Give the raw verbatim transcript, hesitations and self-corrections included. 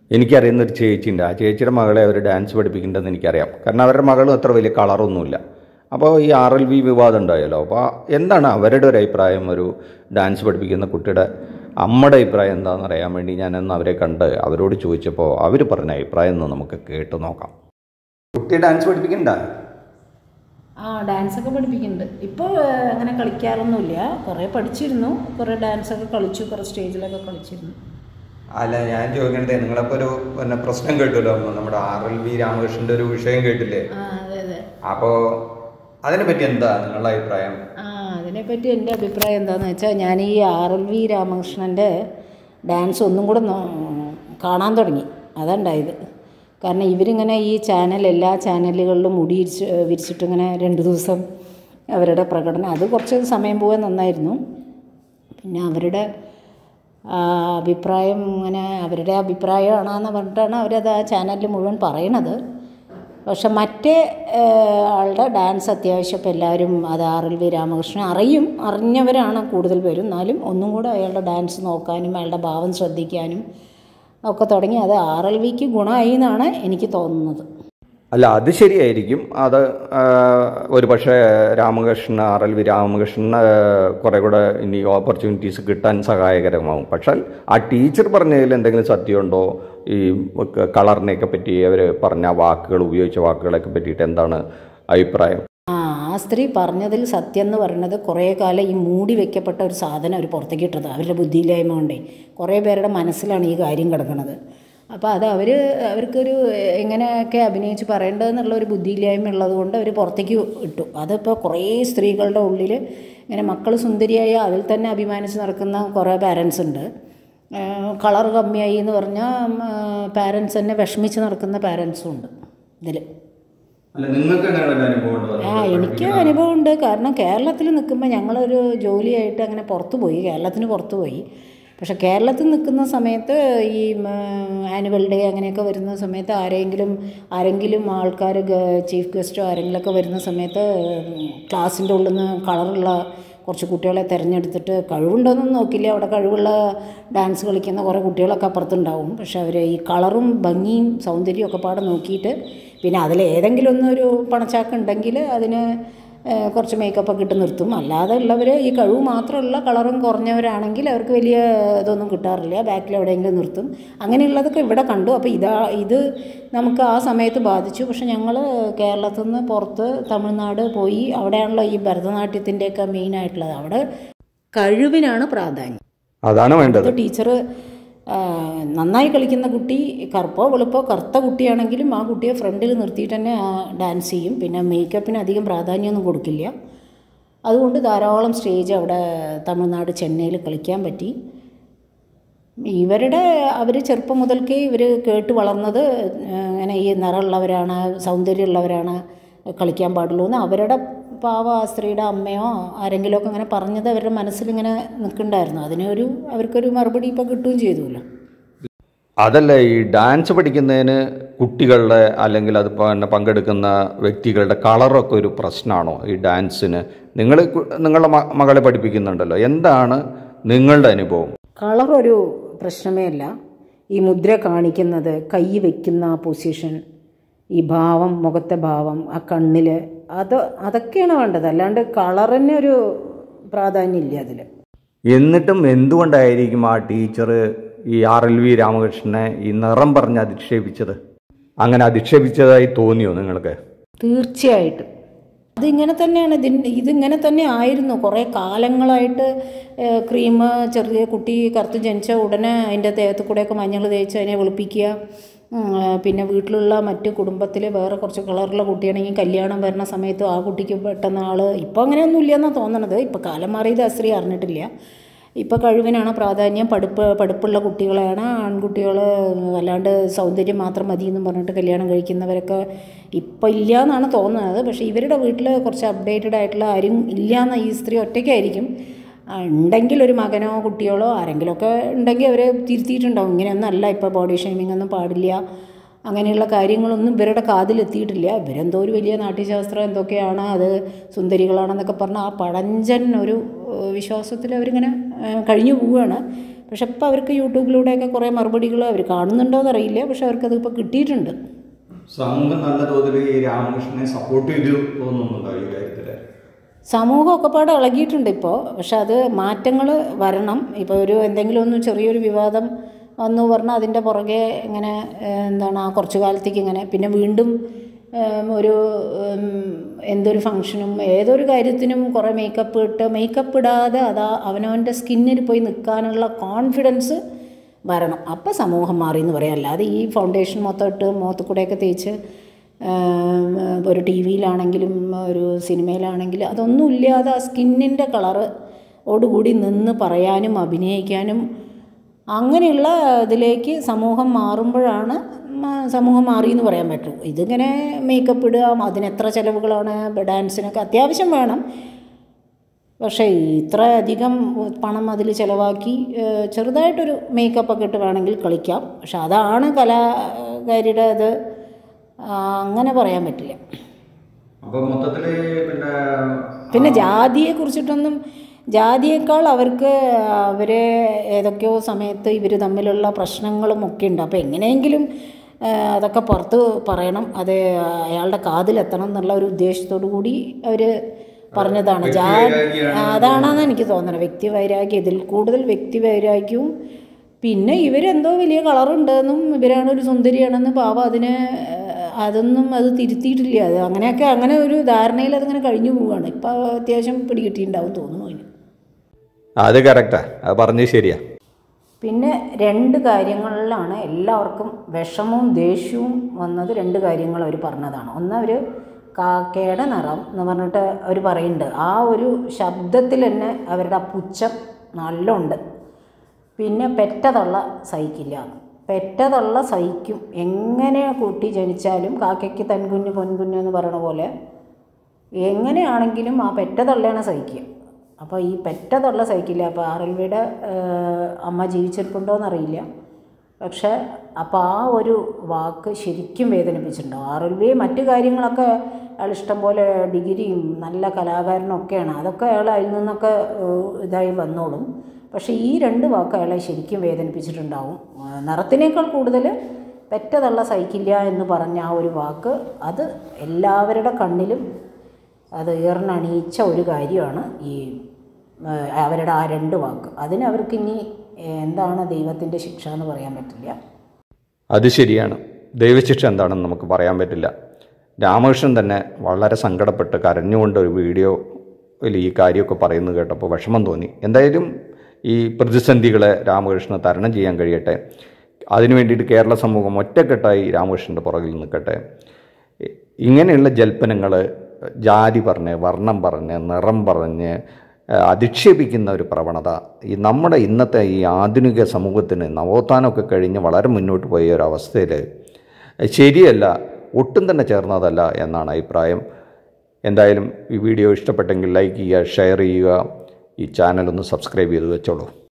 എനിക്കറിയുന്നൊരു ചേച്ചിയുണ്ട്. ആ ചേച്ചിയുടെ മകളെ അവർ ഡാൻസ് പഠിപ്പിക്കേണ്ടതെന്ന് എനിക്കറിയാം. കാരണം അവരുടെ മകളും അത്ര വലിയ കളറൊന്നുമില്ല. അപ്പോൾ ഈ ആർ എൽ വി വിവാദം ഉണ്ടായല്ലോ. അപ്പോൾ എന്താണ് അവരുടെ ഒരു അഭിപ്രായം? ഒരു ഡാൻസ് പഠിപ്പിക്കുന്ന കുട്ടിയുടെ അമ്മയുടെ അഭിപ്രായം എന്താണെന്ന് അറിയാൻ വേണ്ടി ഞാനന്ന് അവരെ കണ്ട് അവരോട് ചോദിച്ചപ്പോൾ അവർ പറഞ്ഞ അഭിപ്രായം ഒന്ന് നമുക്ക് കേട്ട് നോക്കാം. കുട്ടി ഡാൻസ് പഠിപ്പിക്കണ്ട? ആ, ഡാൻസൊക്കെ പഠിപ്പിക്കുന്നുണ്ട്. ഇപ്പോൾ അങ്ങനെ കളിക്കാറൊന്നുമില്ല. കുറേ പഠിച്ചിരുന്നു, കുറേ ഡാൻസൊക്കെ കളിച്ചു, കുറേ സ്റ്റേജിലൊക്കെ കളിച്ചിരുന്നു. അല്ല, ഞാൻ ചോദിക്കണത് നിങ്ങളപ്പോൾ ഒരു പിന്നെ പ്രശ്നം കേട്ടുമല്ലോ, നമ്മുടെ ആർ എൽ വി രാമകൃഷ്ണൻ്റെ ഒരു വിഷയം കേട്ടില്ലേ? അതെ അതെ. അപ്പോൾ അതിനെപ്പറ്റി എന്താ നിങ്ങളുടെ അഭിപ്രായം? ആ, അതിനെപ്പറ്റി എൻ്റെ അഭിപ്രായം എന്താണെന്ന് വെച്ചാൽ, ഞാൻ ഈ ആർ എൽ വി രാമകൃഷ്ണൻ്റെ ഡാൻസ് ഒന്നും കൂടെ കാണാൻ തുടങ്ങി. അതുണ്ടായത്. കാരണം ഇവരിങ്ങനെ ഈ ചാനൽ എല്ലാ ചാനലുകളിലും മുടി വിരിച്ച് വിരിച്ചിട്ടിങ്ങനെ രണ്ട് ദിവസം അവരുടെ പ്രകടനം, അത് കുറച്ച് സമയം പോകാൻ നന്നായിരുന്നു. പിന്നെ അവരുടെ അഭിപ്രായം ഇങ്ങനെ അവരുടെ അഭിപ്രായമാണെന്ന് പറഞ്ഞിട്ടാണ് അവരത് ആ ചാനലിൽ മുഴുവൻ പറയണത്. പക്ഷെ മറ്റേ ആളുടെ ഡാൻസ് അത്യാവശ്യം ഇപ്പോൾ എല്ലാവരും അത് ആർ എൽ വി രാമകൃഷ്ണൻ അറിയും, അറിഞ്ഞവരാണ് കൂടുതൽ പേരും. എന്നാലും ഒന്നും കൂടെ അയാളുടെ ഡാൻസ് നോക്കാനും അയാളുടെ ഭാവം ശ്രദ്ധിക്കാനും ഒക്കെ തുടങ്ങി. അത് ആർ എൽ വിക്ക് ഗുണമായി എന്നാണ് എനിക്ക് തോന്നുന്നത്. അല്ല, അത് ശരിയായിരിക്കും. അത് ഒരു പക്ഷേ രാമകൃഷ്ണൻ ആർ എൽ വി രാമകൃഷ്ണന് കുറേ കൂടെ ഇനി ഓപ്പർച്യൂണിറ്റീസ് കിട്ടാൻ സഹായകരമാവും. പക്ഷേ ആ ടീച്ചർ പറഞ്ഞതിൽ എന്തെങ്കിലും സത്യമുണ്ടോ? ഈ കളറിനെയൊക്കെ പറ്റി അവർ പറഞ്ഞ വാക്കുകൾ, ഉപയോഗിച്ച വാക്കുകളൊക്കെ പറ്റിയിട്ട് എന്താണ് അഭിപ്രായം? ആ ആ സ്ത്രീ പറഞ്ഞതിൽ സത്യം എന്ന് പറയുന്നത്, കുറേ കാലം ഈ മൂടി വെക്കപ്പെട്ട ഒരു സാധനം അവർ പുറത്തേക്ക് ഇട്ടത് അവരുടെ ബുദ്ധിയില്ലായ്മ കൊണ്ടേ. കുറേ പേരുടെ മനസ്സിലാണ് ഈ കാര്യം കിടക്കുന്നത്. അപ്പോൾ അത് അവർ അവർക്കൊരു എങ്ങനെയൊക്കെ അഭിനയിച്ച് പറയേണ്ടതെന്നുള്ളൊരു ബുദ്ധിയില്ലായ്മ ഉള്ളത് കൊണ്ട് അവർ പുറത്തേക്ക് ഇട്ടു. അതിപ്പോൾ കുറേ സ്ത്രീകളുടെ ഉള്ളിൽ ഇങ്ങനെ മക്കൾ സുന്ദരിയായ അതിൽ തന്നെ അഭിമാനിച്ച് നടക്കുന്ന കുറേ പാരൻസ് ഉണ്ട്. കളർ കമ്മിയായി എന്ന് പറഞ്ഞാൽ പാരൻസ് തന്നെ വിഷമിച്ച് നടക്കുന്ന പാരൻസും ഉണ്ട് ഇതിൽ. ആ, എനിക്ക് അനുഭവമുണ്ട്. കാരണം കേരളത്തിൽ നിൽക്കുമ്പോൾ ഞങ്ങളൊരു ജോലിയായിട്ട് അങ്ങനെ പുറത്തു പോയി, കേരളത്തിന് പുറത്തു പോയി. പക്ഷേ കേരളത്തിൽ നിൽക്കുന്ന സമയത്ത് ഈ ആനുവൽ ഡേ അങ്ങനെയൊക്കെ വരുന്ന സമയത്ത് ആരെങ്കിലും ആരെങ്കിലും ആൾക്കാർ ചീഫ് ഗസ്റ്റോ ആരെങ്കിലുമൊക്കെ വരുന്ന സമയത്ത് ക്ലാസ്സിൻ്റെ ഉള്ളിൽ നിന്ന് കളറുള്ള കുറച്ച് കുട്ടികളെ തിരഞ്ഞെടുത്തിട്ട്, കഴിവുണ്ടോയെന്നൊന്നും നോക്കില്ല, അവിടെ കഴിവുള്ള ഡാൻസ് കളിക്കുന്ന കുറേ കുട്ടികളൊക്കെ അപ്പുറത്തുണ്ടാവും. പക്ഷെ അവർ ഈ കളറും ഭംഗിയും സൗന്ദര്യവും ഒക്കെ പാടെ നോക്കിയിട്ട്, പിന്നെ അതിലേതെങ്കിലും ഒന്നൊരു പണച്ചാക്കുണ്ടെങ്കിൽ അതിന് കുറച്ച് മേക്കപ്പൊക്കെ ഇട്ട് നിർത്തും. അല്ലാതെ ഉള്ളവർ ഈ കഴിവ് മാത്രമുള്ള കളറും കുറഞ്ഞവരാണെങ്കിൽ അവർക്ക് വലിയ ഇതൊന്നും കിട്ടാറില്ല, ബാക്കിൽ എവിടെയെങ്കിലും നിർത്തും. അങ്ങനെയുള്ളതൊക്കെ ഇവിടെ കണ്ടു. അപ്പോൾ ഇതാ ഇത് നമുക്ക് ആ സമയത്ത് ബാധിച്ചു. പക്ഷെ ഞങ്ങൾ കേരളത്തിൽ നിന്ന് പുറത്ത് തമിഴ്നാട് പോയി. അവിടെയാണല്ലോ ഈ ഭരതനാട്യത്തിൻ്റെയൊക്കെ മെയിനായിട്ടുള്ളത്. അവിടെ കഴിവിനാണ് പ്രാധാന്യം. അതാണ് വേണ്ടത്. ടീച്ചർ നന്നായി കളിക്കുന്ന കുട്ടി കറുപ്പോ വെളുപ്പോ കറുത്ത കുട്ടിയാണെങ്കിലും ആ കുട്ടിയെ ഫ്രണ്ടിൽ നിർത്തിയിട്ട് തന്നെ ഡാൻസ് ചെയ്യും. പിന്നെ മേക്കപ്പിന് അധികം പ്രാധാന്യമൊന്നും കൊടുക്കില്ല. അതുകൊണ്ട് ധാരാളം സ്റ്റേജ് അവിടെ തമിഴ്നാട് ചെന്നൈയിൽ കളിക്കാൻ പറ്റി. ഇവരുടെ അവർ ചെറുപ്പം മുതൽക്കേ ഇവർ കേട്ട് വളർന്നത് ഇങ്ങനെ ഈ നിറമുള്ളവരാണ്, സൗന്ദര്യമുള്ളവരാണ് കളിക്കാൻ പാടുള്ളൂ എന്ന് അവരുടെ പാവ ആ സ്ത്രീയുടെ അമ്മയോ ആരെങ്കിലുമൊക്കെ അങ്ങനെ പറഞ്ഞത് അവരുടെ മനസ്സിലിങ്ങനെ നിൽക്കുന്നുണ്ടായിരുന്നു. അതിനൊരു അവർക്കൊരു മറുപടി ഇപ്പോൾ കിട്ടുകയും ചെയ്തുല്ലോ. അതല്ല, ഈ ഡാൻസ് പഠിക്കുന്നതിന് കുട്ടികളുടെ അല്ലെങ്കിൽ അത് പിന്നെ പങ്കെടുക്കുന്ന വ്യക്തികളുടെ കളറൊക്കെ ഒരു പ്രശ്നമാണോ ഈ ഡാൻസിന്? നിങ്ങൾ നിങ്ങളുടെ മകളെ പഠിപ്പിക്കുന്നുണ്ടല്ലോ, എന്താണ് നിങ്ങളുടെ അനുഭവം? കളറൊരു പ്രശ്നമേ അല്ല. ഈ മുദ്ര കാണിക്കുന്നത്, കൈ വയ്ക്കുന്ന പൊസിഷൻ, ഈ ഭാവം, മുഖത്തെ ഭാവം, ആ കണ്ണിൽ, അത് അതൊക്കെയാണ് വേണ്ടത്. അല്ലാണ്ട് കളറിന് ഒരു പ്രാധാന്യമില്ല അതിൽ. എന്നിട്ടും എന്തുകൊണ്ടായിരിക്കും ആ ടീച്ചർ ഈ ആർ എൽ വി രാമകൃഷ്ണനെ ഈ നിറം പറഞ്ഞ് അധിക്ഷേപിച്ചത്? അങ്ങനെ അധിക്ഷേപിച്ചതായി തോന്നിയോ നിങ്ങൾക്ക്? തീർച്ചയായിട്ടും അതിങ്ങനെ തന്നെയാണ്. ഇതിന് ഇതിങ്ങനെ തന്നെ ആയിരുന്നു കുറേ കാലങ്ങളായിട്ട്. ക്രീം, ചെറിയ കുട്ടി കറുത്ത് ജനിച്ച ഉടനെ അതിൻ്റെ ദേഹത്ത് കൂടെയൊക്കെ മഞ്ഞൾ തേച്ച് അതിനെ വെളുപ്പിക്കുക. പിന്നെ വീട്ടിലുള്ള മറ്റ് കുടുംബത്തിലെ വേറെ കുറച്ച് കളറുള്ള കുട്ടിയാണെങ്കിൽ കല്യാണം വരുന്ന സമയത്ത് ആ കുട്ടിക്ക് പെട്ടെന്ന് ആൾ, ഇപ്പോൾ അങ്ങനെയൊന്നും ഇല്ലയെന്നാണ് തോന്നണത്. ഇപ്പോൾ കാലം മാറിയത് ആ സ്ത്രീ അറിഞ്ഞിട്ടില്ല. ഇപ്പോൾ കഴിവിനാണ് പ്രാധാന്യം. പഠിപ്പ് പഠിപ്പുള്ള കുട്ടികളെയാണ് ആൺകുട്ടികൾ, അല്ലാണ്ട് സൗന്ദര്യം മാത്രം മതി എന്ന് പറഞ്ഞിട്ട് കല്യാണം കഴിക്കുന്നവരൊക്കെ ഇപ്പോൾ ഇല്ല എന്നാണ് തോന്നുന്നത്. പക്ഷേ ഇവരുടെ വീട്ടിൽ കുറച്ച് അപ്ഡേറ്റഡ് ആയിട്ടുള്ള ആരും ഇല്ല എന്ന ഈ സ്ത്രീ ഒറ്റയ്ക്കായിരിക്കും. ഉണ്ടെങ്കിൽ ഒരു മകനോ കുട്ടികളോ ആരെങ്കിലുമൊക്കെ ഉണ്ടെങ്കിൽ അവരെ തിരുത്തിയിട്ടുണ്ടാവും. ഇങ്ങനെയൊന്നും അല്ല, ഇപ്പോൾ ബോഡി ഷേമിംഗ് ഒന്നും പാടില്ല, അങ്ങനെയുള്ള കാര്യങ്ങളൊന്നും ഇവരുടെ കാതിലെത്തിയിട്ടില്ല. ഇവരെന്തോ ഒരു വലിയ നാട്യശാസ്ത്രം എന്തൊക്കെയാണ്, അത് സുന്ദരികളാണെന്നൊക്കെ പറഞ്ഞാൽ ആ പഴഞ്ചൻ ഒരു വിശ്വാസത്തിൽ അവരിങ്ങനെ കഴിഞ്ഞു പോവുകയാണ്. പക്ഷെ ഇപ്പോൾ അവർക്ക് യൂട്യൂബിലൂടെയൊക്കെ കുറേ മറുപടികൾ അവർ കാണുന്നുണ്ടോയെന്ന് അറിയില്ല, പക്ഷെ അവർക്കത് ഇപ്പോൾ കിട്ടിയിട്ടുണ്ട്. സമൂഹം നല്ല തോതിൽ ഈ രാമകൃഷ്ണനെ സപ്പോർട്ട് ചെയ്ത് തോന്നുന്നുണ്ടോ ഈ കാര്യത്തിൽ? സമൂഹം ഒക്കെപ്പാടെ ഇളകിയിട്ടുണ്ട് ഇപ്പോൾ. പക്ഷെ അത് മാറ്റങ്ങൾ വരണം. ഇപ്പോൾ ഒരു എന്തെങ്കിലും ഒന്ന് ചെറിയൊരു വിവാദം വന്നു പറഞ്ഞാൽ അതിൻ്റെ പുറകെ ഇങ്ങനെ എന്താണ് ആ കുറച്ചു കാലത്തേക്ക് ഇങ്ങനെ പിന്നെ വീണ്ടും ഒരു എന്തൊരു ഫങ്ഷനും ഏതൊരു കാര്യത്തിനും കുറേ മേക്കപ്പ് ഇട്ട് മേക്കപ്പ് ഇടാതെ അതാ അവനവൻ്റെ സ്കിന്നിൽ പോയി നിൽക്കാനുള്ള കോൺഫിഡൻസ് വരണം. അപ്പോൾ സമൂഹം മാറി എന്ന് പറയാം. അല്ലാതെ ഈ ഫൗണ്ടേഷൻ മൊത്തം ഇട്ട് മുഖത്ത് കൂടെയൊക്കെ തേച്ച് ഒരു ടി വിയിലാണെങ്കിലും ഒരു സിനിമയിലാണെങ്കിലും അതൊന്നും ഇല്ലാതെ ആ സ്കിന്നിൻ്റെ കളറ് ഓടുകൂടി നിന്ന് പറയാനും അഭിനയിക്കാനും അങ്ങനെയുള്ള ഇതിലേക്ക് സമൂഹം മാറുമ്പോഴാണ് സമൂഹം മാറി എന്ന് പറയാൻ പറ്റും. ഇതിങ്ങനെ മേക്കപ്പ് ഇടുക, അതിനെത്ര ചിലവുകളാണ്, ഡാൻസിനൊക്കെ അത്യാവശ്യം വേണം. പക്ഷേ ഇത്ര അധികം പണം അതിൽ ചിലവാക്കി ചെറുതായിട്ടൊരു മേക്കപ്പൊക്കെ ഇട്ട് വേണമെങ്കിൽ കളിക്കാം. പക്ഷെ അതാണ് കലാകാരിയുടെ അത് അങ്ങനെ പറയാൻ പറ്റില്ല. അപ്പോൾ മൊത്തത്തിൽ പിന്നെ പിന്നെ ജാതിയെ കുറിച്ചിട്ടൊന്നും ജാതിയേക്കാൾ അവർക്ക് അവരെ ഏതൊക്കെയോ സമയത്ത് ഇവർ തമ്മിലുള്ള പ്രശ്നങ്ങളും ഒക്കെ ഉണ്ട്. അപ്പോൾ എങ്ങനെയെങ്കിലും അതൊക്കെ പുറത്ത് പറയണം, അത് അയാളുടെ കാതിലെത്തണം എന്നുള്ള ഒരു ഉദ്ദേശത്തോടു കൂടി അവർ പറഞ്ഞതാണ്. ജാതി അതാണെന്ന് എനിക്ക് തോന്നുന്നത്. വ്യക്തി വൈരാഗ്യം, ഇതിൽ കൂടുതൽ വ്യക്തി വൈരാഗ്യവും പിന്നെ ഇവരെന്തോ വലിയ കളറുണ്ടെന്നും ഇവരാണ് ഒരു സുന്ദരിയാണെന്ന് പാവം അതിനെ അതൊന്നും അത് തിരുത്തിയിട്ടില്ല. അത് അങ്ങനെയൊക്കെ അങ്ങനെ ഒരു ധാരണയിൽ അതിങ്ങനെ കഴിഞ്ഞു പോവുകയാണ്. ഇപ്പോൾ അത്യാവശ്യം പിടികിട്ടിയിട്ടുണ്ടാവും തോന്നുന്നു അതിന്. അത് കറക്റ്റാ, അത് പറഞ്ഞത് ശരിയാ. പിന്നെ രണ്ട് കാര്യങ്ങളിലാണ് എല്ലാവർക്കും വിഷമവും ദേഷ്യവും വന്നത്. രണ്ട് കാര്യങ്ങൾ അവർ പറഞ്ഞതാണ്. ഒന്ന്, അവർ കാക്കയുടെ നിറം എന്ന് പറഞ്ഞിട്ട് അവർ പറയുന്നുണ്ട്. ആ ഒരു ശബ്ദത്തിൽ തന്നെ അവരുടെ ആ പുച്ഛം നല്ലുണ്ട്. പിന്നെ പെറ്റതള്ള സഹിക്കില്ല. പെറ്റതള്ള സഹിക്കും. എങ്ങനെ കുട്ടി ജനിച്ചാലും കാക്കയ്ക്ക് തൻകുഞ്ഞ് പൊൻകുഞ്ഞ് എന്ന് പറയണ പോലെ എങ്ങനെയാണെങ്കിലും ആ പെറ്റതള്ളയാണ് സഹിക്കുക. അപ്പോൾ ഈ പെറ്റതള്ള സഹിക്കില്ല. അപ്പോൾ ആർ എൽ വിയുടെ അമ്മ ജീവിച്ചിരിപ്പുണ്ടോയെന്നറിയില്ല. പക്ഷേ അപ്പോൾ ആ ഒരു വാക്ക് ശരിക്കും വേദനിപ്പിച്ചിട്ടുണ്ടാവും ആർ എൽ വി. മറ്റു കാര്യങ്ങളൊക്കെ അയാൾ ഇഷ്ടം പോലെ ഡിഗ്രിയും നല്ല കലാകാരനൊക്കെയാണ്, അതൊക്കെ അയാൾ അതിൽ നിന്നൊക്കെ ഇതായി വന്നോളും. പക്ഷേ ഈ രണ്ട് വാക്ക് അയാളെ ശരിക്കും വേദനിപ്പിച്ചിട്ടുണ്ടാവും. നിറത്തിനേക്കാൾ കൂടുതൽ പെറ്റതള്ള സഹിക്കില്ല എന്ന് പറഞ്ഞ ആ ഒരു വാക്ക് അത് എല്ലാവരുടെ കണ്ണിലും അത് ഏറിനണിയിച്ച ഒരു കാര്യമാണ് ഈ അവരുടെ ആ രണ്ട് വാക്ക്. അതിന് അവർക്ക് ഇനി എന്താണ് ദൈവത്തിൻ്റെ ശിക്ഷ എന്ന് പറയാൻ പറ്റില്ല. അത് ശരിയാണ്, ദൈവശിക്ഷ എന്താണെന്ന് നമുക്ക് പറയാൻ പറ്റില്ല. രാമകൃഷ്ണൻ തന്നെ വളരെ സങ്കടപ്പെട്ട് കരഞ്ഞുകൊണ്ട് ഒരു വീഡിയോയിൽ ഈ കാര്യമൊക്കെ പറയുന്നത് കേട്ടപ്പോൾ വിഷമം തോന്നി. എന്തായാലും ഈ പ്രതിസന്ധികളെ രാമകൃഷ്ണൻ തരണം ചെയ്യാൻ കഴിയട്ടെ. അതിനു വേണ്ടിയിട്ട് കേരള സമൂഹം ഒറ്റക്കെട്ടായി രാമകൃഷ്ണൻ്റെ പുറകിൽ നിൽക്കട്ടെ. ഇങ്ങനെയുള്ള ജൽപ്പനങ്ങൾ ജാതി പറഞ്ഞ്, വർണ്ണം പറഞ്ഞ്, നിറം പറഞ്ഞ് അധിക്ഷേപിക്കുന്ന ഒരു പ്രവണത ഈ നമ്മുടെ ഇന്നത്തെ ഈ ആധുനിക സമൂഹത്തിന് നവോത്ഥാനമൊക്കെ കഴിഞ്ഞ് വളരെ മുന്നോട്ട് പോയ ഒരവസ്ഥയിൽ ശരിയല്ല, ഒട്ടും തന്നെ ചേർന്നതല്ല എന്നാണ് അഭിപ്രായം. എന്തായാലും ഈ വീഡിയോ ഇഷ്ടപ്പെട്ടെങ്കിൽ ലൈക്ക് ചെയ്യുക, ഷെയർ ചെയ്യുക, ഈ ചാനലൊന്ന് സബ്സ്ക്രൈബ് ചെയ്ത് വെച്ചോളൂ.